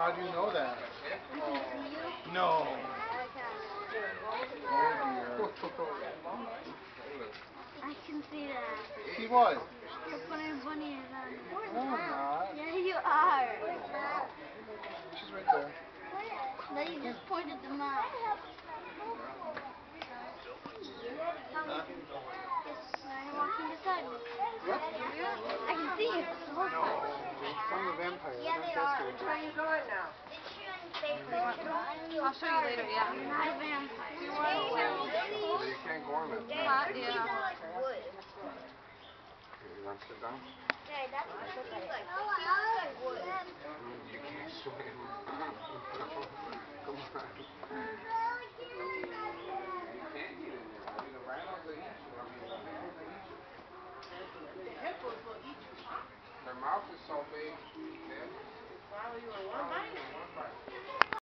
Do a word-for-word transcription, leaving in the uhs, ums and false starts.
How do you know that? I can see you. No. I can see that. See what? The funny bunny is on it. No, I'm not. Yeah, you are. She's right there. No, you just pointed them out. Huh? I'm walking beside me. What? I can see you. No. Some of the vampires. Yeah, they are. Where are you going now? I'll show you later, yeah. You're not a vampire. You want to Well, you can't go in it. Huh? Yeah. You want to sit down? Yeah, that's what it looks like. It looks like wood. You can't swim. Come on. The hippos will eat you, huh? Their mouth is so big. Wow, you were one bite.